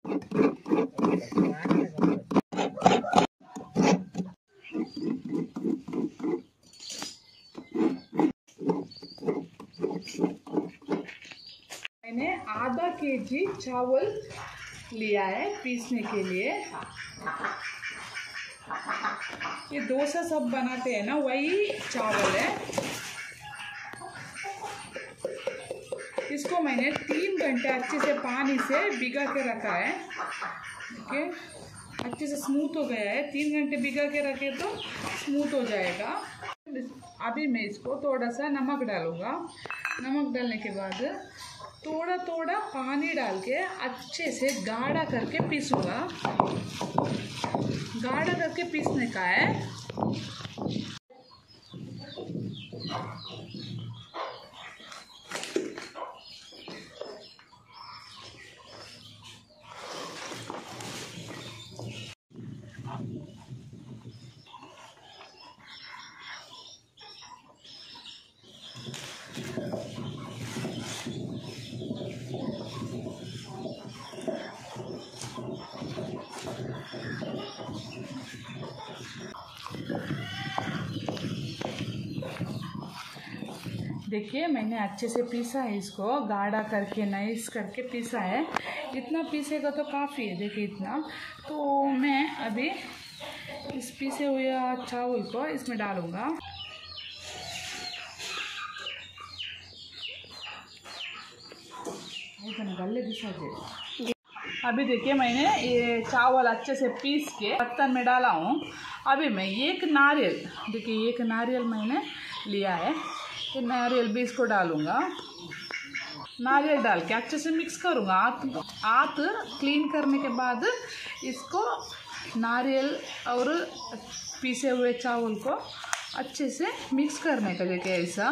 मैंने आधा केजी चावल लिया है पीसने के लिए। ये डोसा सब बनाते हैं ना, वही चावल है। इसको मैंने 3 घंटे अच्छे से पानी से भिगा के रखा है। ओके, अच्छे से स्मूथ हो गया है। 3 घंटे भिगा के रखे तो स्मूथ हो जाएगा। अभी मैं इसको थोड़ा सा नमक डालूंगा। नमक डालने के बाद थोड़ा थोड़ा पानी डाल के अच्छे से गाढ़ा करके पीसूंगा। गाढ़ा करके पीसने का है। देखिए मैंने अच्छे से पीसा है, इसको गाढ़ा करके नाइस करके पीसा है। इतना पीसेगा तो काफ़ी है। देखिए इतना। तो मैं अभी इस पीसे हुए चावल को इसमें डालूंगा। अभी देखिए मैंने ये चावल अच्छे से पीस के बर्तन में डाला हूँ। अभी मैं एक नारियल, देखिए एक नारियल मैंने लिया है। ये नारियल भी इसको डालूंगा। नारियल डाल के अच्छे से मिक्स करूँगा। हाथ क्लीन करने के बाद इसको नारियल और पीसे हुए चावल को अच्छे से मिक्स करने का। देखिए ऐसा।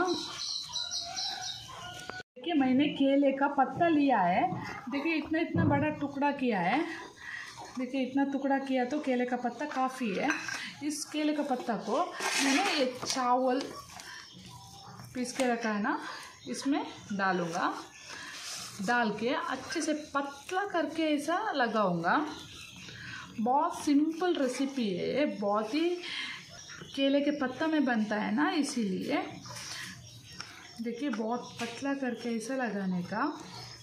देखिए मैंने केले का पत्ता लिया है। देखिए इतना इतना बड़ा टुकड़ा किया है। देखिए इतना टुकड़ा किया तो केले का पत्ता काफ़ी है। इस केले का पत्ता को मैंने ये चावल पीस के रखा है ना, इसमें डालूंगा। डाल के अच्छे से पतला करके ऐसा लगाऊंगा। बहुत सिंपल रेसिपी है, बहुत ही केले के पत्ता में बनता है ना, इसीलिए। देखिए बहुत पतला करके ऐसा लगाने का।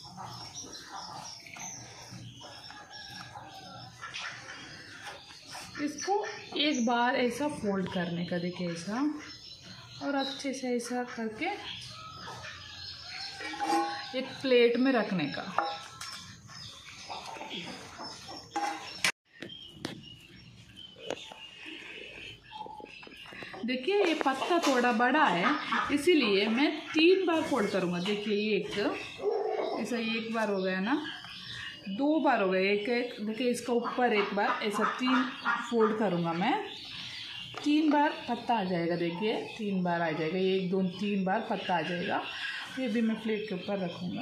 इसको एक बार ऐसा फोल्ड करने का। देखिए ऐसा, और अच्छे से ऐसा करके एक प्लेट में रखने का। देखिए ये पत्ता थोड़ा बड़ा है, इसीलिए मैं 3 बार फोल्ड करूँगा। देखिए एक ऐसा, एक बार हो गया ना, 2 बार हो गया। एक एक देखिए इसका ऊपर एक बार ऐसा 3 फोल्ड करूँगा मैं। 3 बार पत्ता आ जाएगा। देखिए 3 बार आ जाएगा। 1 2 3 बार पत्ता आ जाएगा। ये भी मैं प्लेट के ऊपर रखूँगा।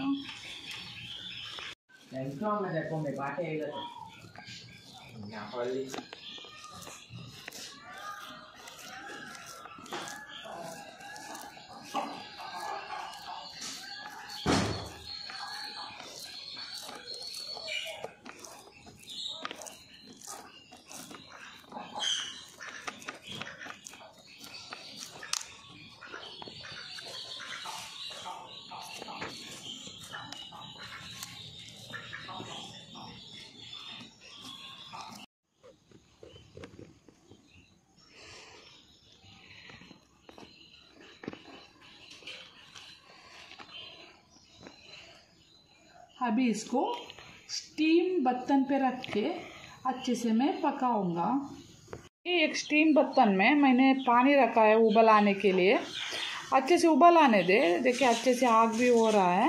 अभी इसको स्टीम बर्तन पे रख के अच्छे से मैं पकाऊंगा। ये एक स्टीम बर्तन में मैंने पानी रखा है उबल आने के लिए। अच्छे से उबल आने दे। देखिए अच्छे से आग भी हो रहा है।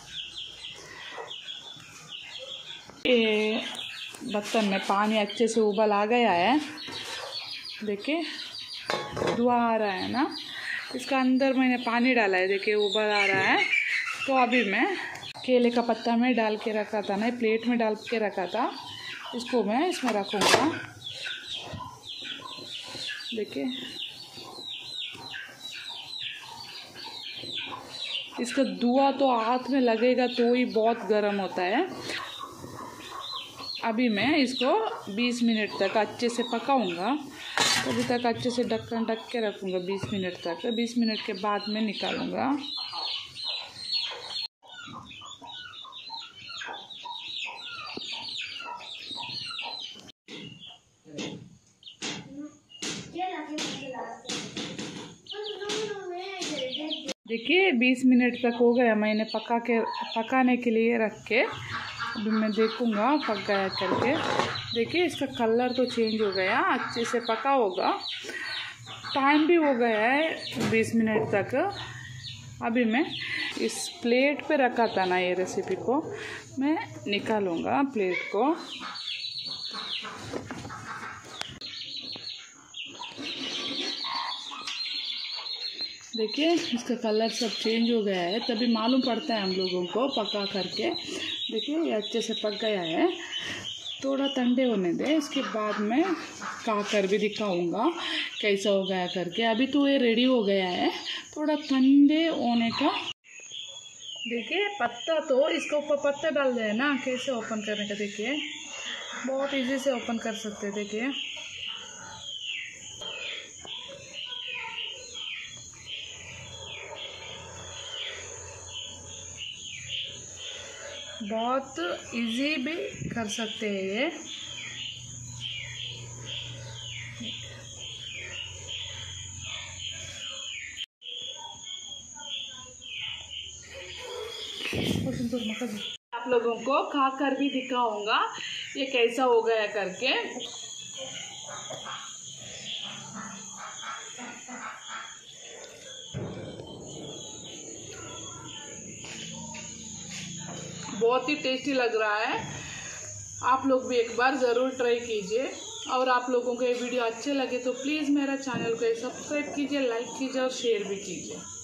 ये बर्तन में पानी अच्छे से उबल आ गया है। देखिए धुआं आ रहा है ना, इसका अंदर मैंने पानी डाला है। देखिए उबल आ रहा है। तो अभी मैं केले का पत्ता में डाल के रखा था ना, प्लेट में डाल के रखा था, इसको मैं इसमें रखूँगा। देखिए इसका धुआं तो हाथ में लगेगा तो ही बहुत गर्म होता है। अभी मैं इसको 20 मिनट तक अच्छे से पकाऊंगा। तभी तक अच्छे से ढक्कन ढक के रखूँगा 20 मिनट तक। 20 मिनट के बाद मैं निकालूँगा। देखिए 20 मिनट तक हो गया, मैंने पकाने के लिए रख के। अभी मैं देखूँगा पक गया करके। देखिए इसका कलर तो चेंज हो गया, अच्छे से पका होगा। टाइम भी हो गया है 20 मिनट तक। अभी मैं इस प्लेट पे रखा था ना ये रेसिपी को, मैं निकालूँगा प्लेट को। देखिए इसका कलर सब चेंज हो गया है, तभी मालूम पड़ता है हम लोगों को पका करके। देखिए ये अच्छे से पक गया है। थोड़ा ठंडे होने दे, इसके बाद मैं खा कर भी दिखाऊंगा कैसा हो गया करके। अभी तो ये रेडी हो गया है, थोड़ा ठंडे होने का। देखिए पत्ता तो इसके ऊपर पत्ता डाल दिया है ना, कैसे ओपन करने का। देखिए बहुत इजी से ओपन कर सकते हैं। देखिए बहुत इजी भी कर सकते हैं ये। आप लोगों को खा कर भी दिखाऊंगा ये कैसा हो गया करके। बहुत ही टेस्टी लग रहा है। आप लोग भी एक बार ज़रूर ट्राई कीजिए। और आप लोगों को ये वीडियो अच्छे लगे तो प्लीज़ मेरा चैनल को सब्सक्राइब कीजिए, लाइक कीजिए और शेयर भी कीजिए।